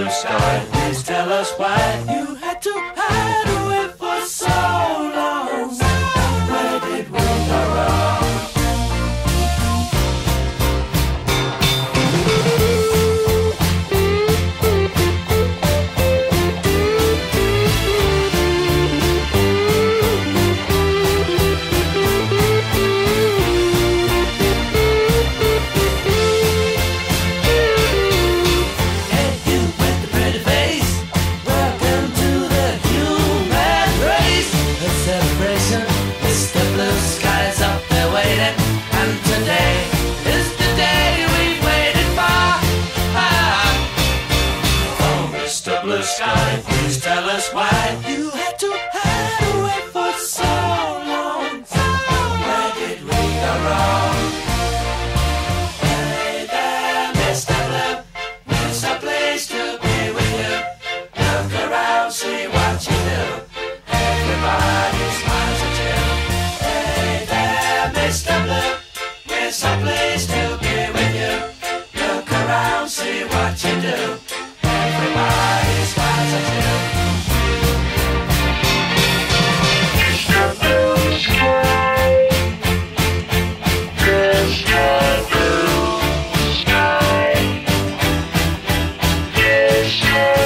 blue sky. Please tell us why you had to hide away for so long. Where did we go wrong? Blue sky, please tell us why you had to hide away for so long. Where did we go wrong? Hey there, Mr. Blue, it's a place to be with you. Look around, see what you do. Everybody smiles at you. Hey there, Mr. Blue, it's a place to be with you. Look around, see what you do. Everybody smiles at you. Mr. Blue Sky, Mr.